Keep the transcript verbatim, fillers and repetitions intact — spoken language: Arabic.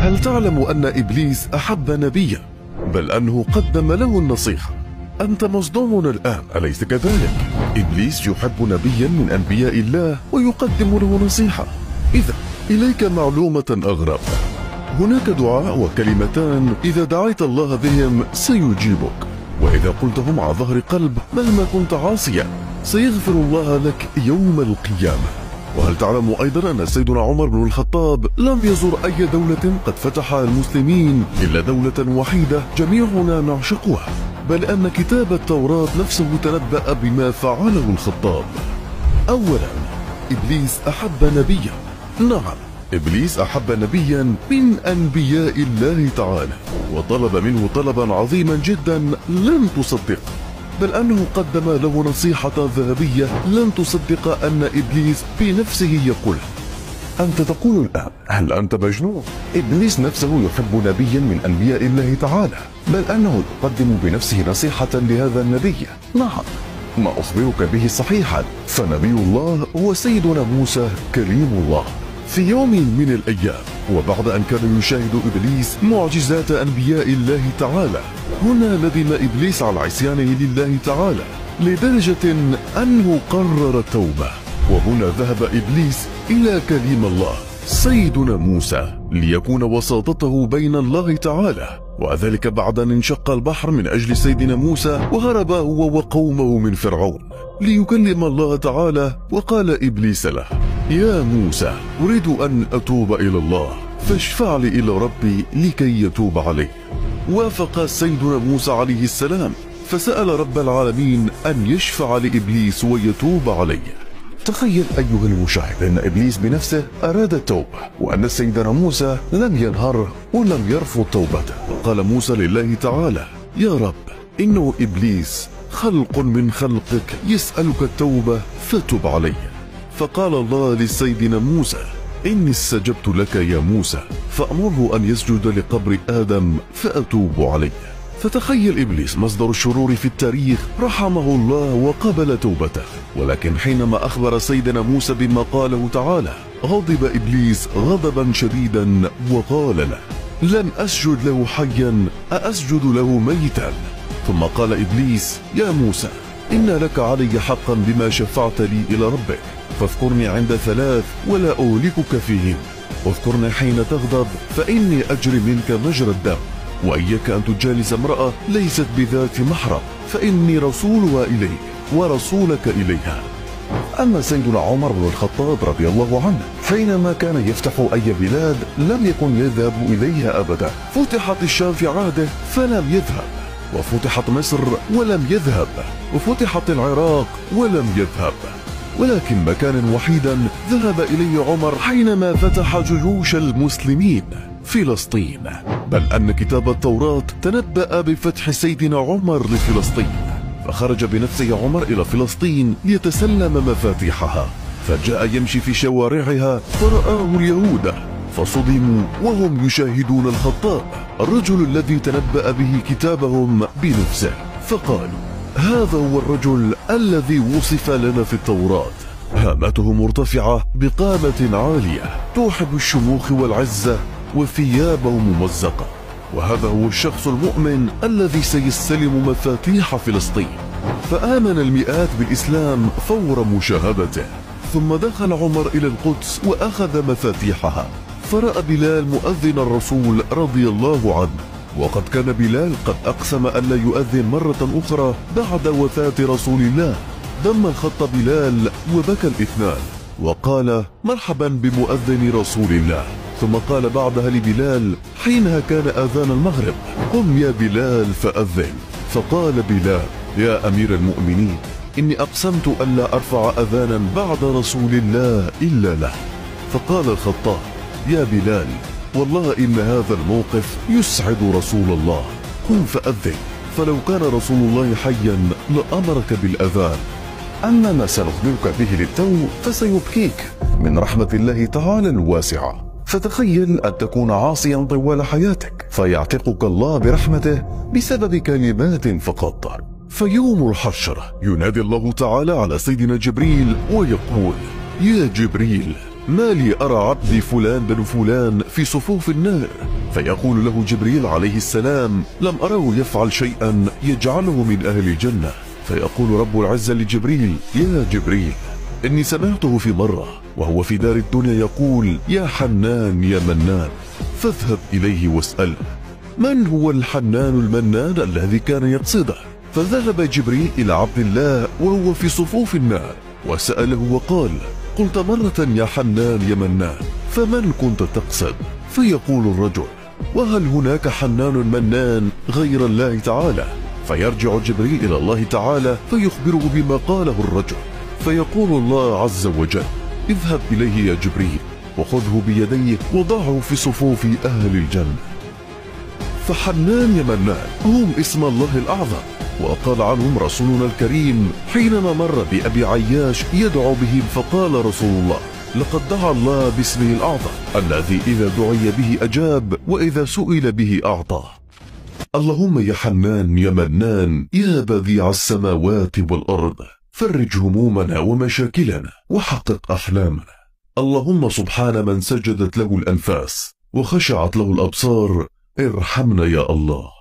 هل تعلم أن إبليس أحب نبيا بل أنه قدم له النصيحة؟ أنت مصدوم الآن أليس كذلك؟ إبليس يحب نبيا من أنبياء الله ويقدم له نصيحة. إذا إليك معلومة أغرب، هناك دعاء وكلمتان إذا دعيت الله بهم سيجيبك، وإذا قلتهم على ظهر قلب مهما كنت عاصيا سيغفر الله لك يوم القيامة. وهل تعلم أيضا أن سيدنا عمر بن الخطاب لم يزر أي دولة قد فتحها المسلمين إلا دولة وحيدة جميعنا نعشقها، بل أن كتاب التوراة نفسه تنبأ بما فعله الخطاب. أولا، إبليس أحب نبيا. نعم، إبليس أحب نبيا من أنبياء الله تعالى، وطلب منه طلبا عظيما جدا لن تصدق، بل أنه قدم له نصيحة ذهبية لن تصدق أن إبليس بنفسه يقول. أنت تقول الآن هل أنت مجنون؟ إبليس نفسه يحب نبيا من أنبياء الله تعالى، بل أنه يقدم بنفسه نصيحة لهذا النبي. نعم، ما أخبرك به صحيحا، فنبي الله هو سيدنا موسى كريم الله. في يوم من الأيام وبعد أن كان يشاهد إبليس معجزات أنبياء الله تعالى، هنا ندم إبليس على عصيانه لله تعالى لدرجة أنه قرر التوبة. وهنا ذهب إبليس إلى كليم الله سيدنا موسى ليكون وساطته بين الله تعالى، وذلك بعد أن انشق البحر من أجل سيدنا موسى وهرب هو وقومه من فرعون ليكلم الله تعالى. وقال إبليس له: يا موسى، أريد أن أتوب إلى الله فاشفع لي إلى ربي لكي يتوب علي. وافق سيدنا موسى عليه السلام فسأل رب العالمين أن يشفع لإبليس ويتوب عليه. تخيل أيها المشاهد أن إبليس بنفسه أراد التوبة، وأن سيدنا موسى لم ينهر ولم يرفض توبته. قال موسى لله تعالى: يا رب، إنه إبليس خلق من خلقك يسألك التوبة فتب عليه. فقال الله لسيدنا موسى: إني استجبت لك يا موسى، فأمره أن يسجد لقبر آدم فأتوب عليه. فتخيل إبليس مصدر الشرور في التاريخ رحمه الله وقبل توبته، ولكن حينما أخبر سيدنا موسى بما قاله تعالى غضب إبليس غضبا شديدا وقال له: لن أسجد له حيا أأسجد له ميتا. ثم قال إبليس: يا موسى، إن لك علي حقا بما شفعت لي إلى ربك، فاذكرني عند ثلاث ولا أهلكك فيهن. واذكرني حين تغضب فإني أجري منك مجرى الدم، وإياك أن تجالس امرأة ليست بذات محرم، فإني رسولها إليك ورسولك إليها. أما سيدنا عمر بن الخطاب رضي الله عنه حينما كان يفتح أي بلاد لم يكن يذهب إليها أبدا. فتحت الشام في عهده فلم يذهب، وفتحت مصر ولم يذهب، وفتحت العراق ولم يذهب، ولكن مكانا وحيدا ذهب إليه عمر حينما فتح جيوش المسلمين: فلسطين. بل أن كتاب التوراة تنبأ بفتح سيدنا عمر لفلسطين، فخرج بنفسه عمر إلى فلسطين ليتسلم مفاتيحها، فجاء يمشي في شوارعها فرآه اليهود فصدموا وهم يشاهدون الخطاب الرجل الذي تنبأ به كتابهم بنفسه، فقالوا: هذا هو الرجل الذي وصف لنا في التوراة، هامته مرتفعة بقامة عالية توحب الشموخ والعزة وثيابه ممزقة، وهذا هو الشخص المؤمن الذي سيستلم مفاتيح فلسطين. فآمن المئات بالإسلام فور مشاهدته. ثم دخل عمر إلى القدس وأخذ مفاتيحها، فرأى بلال مؤذن الرسول رضي الله عنه، وقد كان بلال قد أقسم ألا يؤذن مرة أخرى بعد وفاة رسول الله. دم الخط بلال وبكى الاثنان وقال: مرحبا بمؤذن رسول الله. ثم قال بعدها لبلال حينها كان آذان المغرب: قم يا بلال فأذن. فقال بلال: يا أمير المؤمنين، إني أقسمت ألا أرفع أذانا بعد رسول الله إلا له. فقال الخطاب: يا بلال، والله إن هذا الموقف يسعد رسول الله، قم فأذن، فلو كان رسول الله حيا لأمرك بالأذان. أما ما سنخبرك به للتو فسيبكيك من رحمة الله تعالى الواسعة. فتخيل أن تكون عاصيا طوال حياتك فيعتقك الله برحمته بسبب كلمات فقط. فيوم الحشر ينادي الله تعالى على سيدنا جبريل ويقول: يا جبريل، ما لي أرى عبدي فلان بن فلان في صفوف النار؟ فيقول له جبريل عليه السلام: لم أره يفعل شيئا يجعله من أهل الجنة. فيقول رب العزة لجبريل: يا جبريل، إني سمعته في مرة وهو في دار الدنيا يقول: يا حنان يا منان، فاذهب إليه واسأله من هو الحنان المنان الذي كان يقصده. فذهب جبريل إلى عبد الله وهو في صفوف النار وسأله وقال: قلت مرة يا حنان يا منان، فمن كنت تقصد؟ فيقول الرجل: وهل هناك حنان منان غير الله تعالى؟ فيرجع جبريل إلى الله تعالى فيخبره بما قاله الرجل، فيقول الله عز وجل: اذهب إليه يا جبريل وخذه بيديه وضعه في صفوف أهل الجنة. فحنان يا منان هم اسم الله الأعظم، وقال عنهم رسولنا الكريم حينما مر بأبي عياش يدعو بهم فقال رسول الله: لقد دعا الله باسمه الأعظم الذي إذا دعي به أجاب وإذا سئل به أعطى. اللهم يا حنان يا منان يا بديع السماوات والأرض، فرج همومنا ومشاكلنا وحقق أحلامنا. اللهم سبحان من سجدت له الأنفاس وخشعت له الأبصار، ارحمنا يا الله.